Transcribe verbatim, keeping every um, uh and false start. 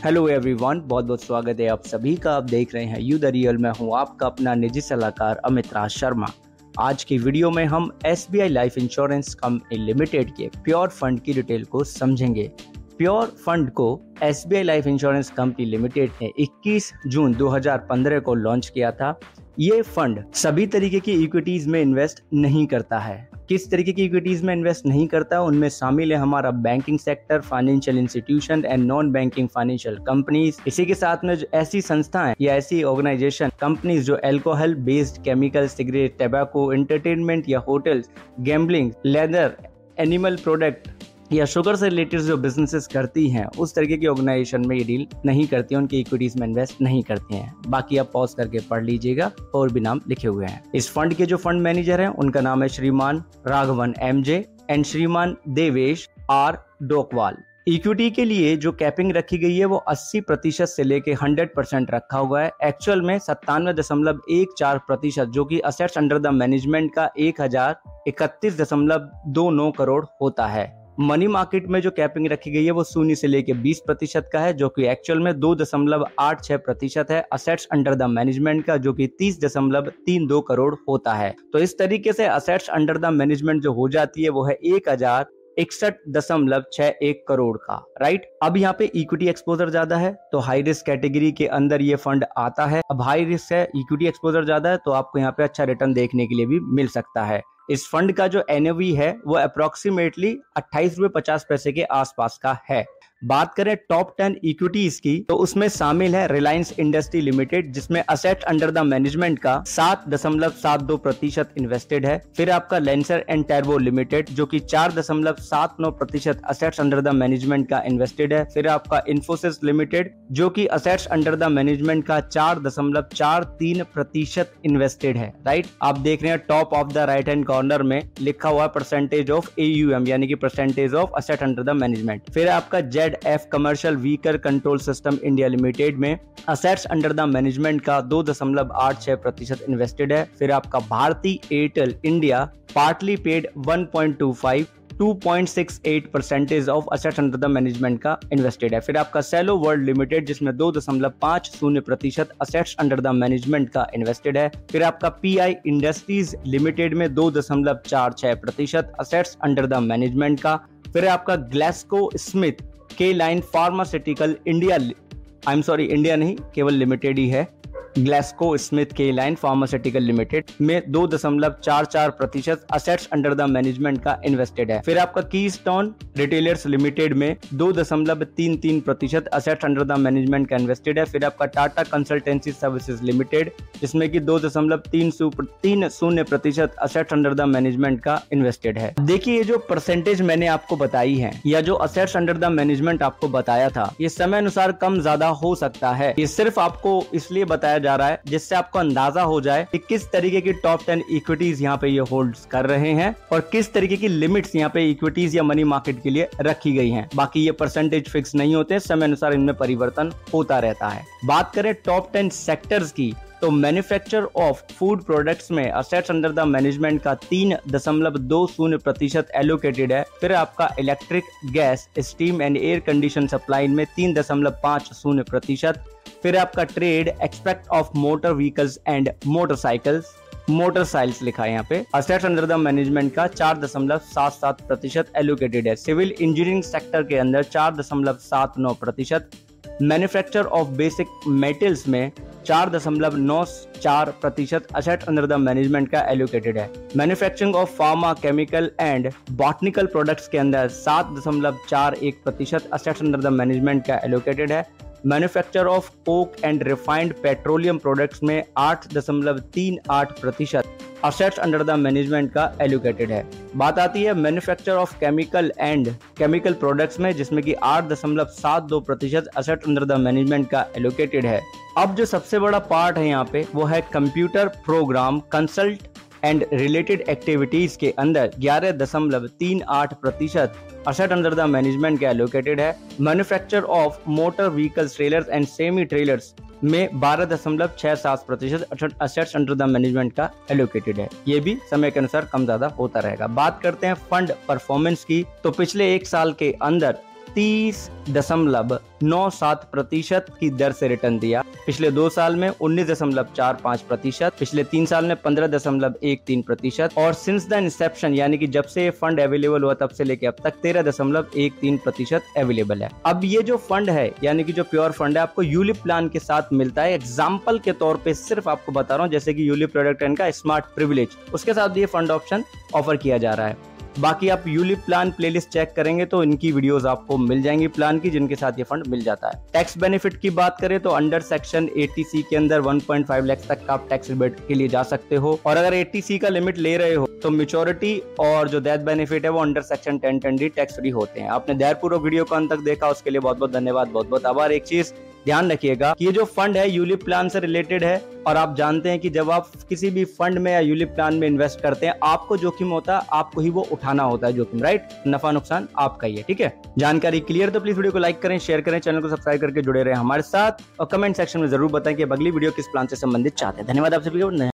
Hello everyone, बहुत बहुत स्वागत है आप सभी का। आप देख रहे हैं यू द रियल। मैं हूं आपका अपना निजी सलाहकार अमित राज शर्मा। आज की वीडियो में हम S B I life insurance company limited के प्योर फंड की डिटेल को समझेंगे। प्योर फंड को S B I life insurance company limited ने इक्कीस जून दो हज़ार पंद्रह को लॉन्च किया था। ये फंड सभी तरीके की इक्विटीज में इन्वेस्ट नहीं करता है। किस तरीके की इक्विटीज में इन्वेस्ट नहीं करता है उनमें शामिल है हमारा banking sector, financial institution and non banking financial companies. इसी के साथ में जो ऐसी संस्थाएं या ऐसी ऑर्गेनाइजेशन कंपनीज जो alcohol based chemical, cigarette, tobacco, entertainment या hotels, gambling, leather, animal product या शुगर से रिलेटेड जो बिजनेसेस करती हैं, उस तरीके की ऑर्गेनाइजेशन में ये डील नहीं करती हैं, उनकी इक्विटीज में इन्वेस्ट नहीं करती हैं। बाकी आप पॉज करके पढ़ लीजिएगा, और भी नाम लिखे हुए हैं। इस फंड के जो फंड मैनेजर हैं उनका नाम है श्रीमान राघवन एम जे एंड श्रीमान देवेश आर डोकवाल। इक्विटी के लिए जो कैपिंग रखी गई है वो अस्सी प्रतिशत से लेके सौ परसेंट रखा हुआ है। एक्चुअल में सत्तानवे दशमलव एक चार प्रतिशत जो कि असेट्स अंडर द मैनेजमेंट का एक हजार इकतीस दशमलव दो नौ करोड़ होता है। मनी मार्केट में जो कैपिंग रखी गई है वो शून्य से लेके बीस प्रतिशत का है, जो कि एक्चुअल में दो दशमलव आठ छह प्रतिशत है। असेट्स अंडर द मैनेजमेंट का जो कि तीस दशमलव तीन दो करोड़ होता है। तो इस तरीके से असेट्स अंडर द मैनेजमेंट जो हो जाती है वो है एक हजार इकसठ दशमलव छह एक करोड़ का। राइट, अब यहाँ पे इक्विटी एक्सपोजर ज्यादा है तो हाई रिस्क कैटेगरी के अंदर ये फंड आता है। अब हाई रिस्क है, इक्विटी एक्सपोजर ज्यादा है, तो आपको यहाँ पे अच्छा रिटर्न देखने के लिए भी मिल सकता है। इस फंड का जो एन ए वी है वो अप्रोक्सीमेटली अट्ठाईस रुपए पचास पैसे के आसपास का है। बात करें टॉप टेन इक्विटीज की तो उसमें शामिल है रिलायंस इंडस्ट्री लिमिटेड, जिसमें असेट अंडर द मैनेजमेंट का सात दशमलव सात दो प्रतिशत इन्वेस्टेड है। फिर आपका लेंसर एंड टर्बो लिमिटेड जो कि चार दशमलव सात नौ प्रतिशत असेट्स अंडर द मैनेजमेंट का इन्वेस्टेड है। फिर आपका इन्फोसिस लिमिटेड जो कि असेट्स अंडर द मैनेजमेंट का चार दशमलव चार तीन प्रतिशत इन्वेस्टेड है। राइट, आप देख रहे हैं top of the right hand corner में लिखा हुआ percentage of A U M यानी कि percentage of asset under the management. फिर आपका Z F commercial vehicle control system India limited में असेट्स अंडर द मैनेजमेंट का दो दशमलव आठ छह प्रतिशत इन्वेस्टेड है। फिर आपका Bharti Airtel India partly paid one point two five two point six eight percentage of assets under the management का इन्वेस्टेड है। फिर आपका सेलो वर्ल्ड लिमिटेड जिसमें दो दशमलव पाँच शून्य प्रतिशत असेट्स अंडर द मैनेजमेंट का इन्वेस्टेड है। फिर आपका पी आई इंडस्ट्रीज लिमिटेड में दो दशमलव चार छह प्रतिशत असेट्स अंडर द मैनेजमेंट का। फिर आपका Glaxo Smith Kline pharmaceutical India, I am sorry India नहीं, केवल लिमिटेड ही है, Glaxo Smith Kline pharmaceutical limited में दो दशमलव चार चार प्रतिशत असेट्स अंडर द मैनेजमेंट का इन्वेस्टेड है। फिर आपका कीस्टोन रिटेलर्स लिमिटेड में दो दशमलव तीन तीन प्रतिशत असेट्स अंडर द मैनेजमेंट का इन्वेस्टेड है। फिर आपका टाटा कंसल्टेंसी सर्विसेज लिमिटेड जिसमें कि दो दशमलव तीन तीन शून्य प्रतिशत असेट्स अंडर द मैनेजमेंट का इन्वेस्टेड है। देखिए, ये जो परसेंटेज मैंने आपको बताई है या जो असेट्स अंडर द मैनेजमेंट आपको बताया था, ये समय अनुसार कम ज्यादा हो सकता है। ये सिर्फ आपको इसलिए बताया जा रहा है जिससे आपको अंदाजा हो जाए कि किस तरीके की टॉप टेन इक्विटीज यहाँ पे ये होल्ड कर रहे हैं और किस तरीके की लिमिट्स यहाँ पे इक्विटीज या मनी मार्केट के लिए रखी गई हैं। बाकी ये परसेंटेज फिक्स नहीं होते, समय अनुसार इनमें परिवर्तन होता रहता है। बात करें टॉप टेन सेक्टर्स की तो मैन्युफैक्चर ऑफ फूड प्रोडक्ट्स में असेट्स अंडर द मैनेजमेंट का तीन दशमलव दो शून्य प्रतिशत एलोकेटेड है। फिर आपका electric, gas, steam and air condition supply में तीन दशमलव पाँच शून्य प्रतिशत। फिर आपका trade, expect of motor vehicles and motorcycles, motorcycles लिखा है यहाँ पे, असेट्स अंडर द मैनेजमेंट का चार दशमलव सात सात प्रतिशत एलोकेटेड है। सिविल इंजीनियरिंग सेक्टर के अंदर चार दशमलव सात नौ प्रतिशत। मैन्युफैक्चर ऑफ बेसिक मेटल्स में चार दशमलव नौ चार प्रतिशत असेट अंडर द मैनेजमेंट का एलोकेटेड है। Manufacturing of pharma, chemical and botanical products के अंदर सात दशमलव चार एक प्रतिशत असेट अंडर द मैनेजमेंट का एलोकेटेड है। Manufacture of coke and refined petroleum products में आठ दशमलव तीन आठ प्रतिशत असेट्स अंडर द मैनेजमेंट का एलोकेटेड है। बात आती है manufacture of chemical and chemical products में जिसमें कि आठ दशमलव सात दो प्रतिशत असेट अंडर द मैनेजमेंट का एलोकेटेड है। अब जो सबसे बड़ा पार्ट है यहाँ पे वो है computer program, consult and related activities के अंदर ग्यारह दशमलव तीन आठ प्रतिशत असेट अंडर द मैनेजमेंट का एलोकेटेड है। Manufacture of motor vehicles, trailers and semi trailers में बारह दशमलव छह सात प्रतिशत असेट्स अंडर द मैनेजमेंट का एलोकेटेड है। ये भी समय के अनुसार कम ज्यादा होता रहेगा। बात करते हैं फंड परफॉर्मेंस की, तो पिछले एक साल के अंदर तीस दशमलव नौ सात प्रतिशत की दर से रिटर्न दिया। पिछले दो साल में उन्नीस दशमलव चार पाँच प्रतिशत, पिछले तीन साल में पंद्रह दशमलव एक तीन प्रतिशत और सिंस द इंसेप्शन यानी कि जब से ये फंड अवेलेबल हुआ तब से लेके अब तक तेरह दशमलव एक तीन प्रतिशत अवेलेबल है। अब ये जो फंड है यानी कि जो प्योर फंड है आपको यूलिप प्लान के साथ मिलता है। एग्जाम्पल के तौर पे सिर्फ आपको बता रहा हूँ, जैसे कि यूलिप प्रोडक्ट इनका स्मार्ट प्रिविलेज, उसके साथ ये फंड ऑप्शन ऑफर किया जा रहा है। बाकी आप यूलिप प्लान प्लेलिस्ट चेक करेंगे तो इनकी वीडियोस आपको मिल जाएंगी प्लान की, जिनके साथ ये फंड मिल जाता है। टैक्स बेनिफिट की बात करें तो अंडर सेक्शन अस्सी सी के अंदर वन पॉइंट फाइव लाख तक का आप टैक्स रिबेट के लिए जा सकते हो, और अगर अस्सी सी का लिमिट ले रहे हो तो मैच्योरिटी और जो डेथ बेनिफिट है वो under section ten ten D tax free होते हैं। आपने ध्यानपूर्वक वीडियो को अंत तक देखा, उसके लिए बहुत बहुत धन्यवाद, बहुत बहुत आभार। एक चीज ध्यान रखिएगा कि ये जो फंड है यूलिप प्लान से रिलेटेड है, और आप जानते हैं कि जब आप किसी भी फंड में या यूलिप प्लान में इन्वेस्ट करते हैं आपको जोखिम होता है, आपको ही वो उठाना होता है जोखिम, राइट। नफा नुकसान आपका ही है, ठीक है। जानकारी क्लियर तो प्लीज वीडियो को लाइक करें, शेयर करें, चैनल को सब्सक्राइब करके जुड़े रहे हमारे साथ, और कमेंट सेक्शन में जरूर बताएं कि अब अगली वीडियो किस प्लान से संबंधित चाहते हैं। धन्यवाद आप सभी को।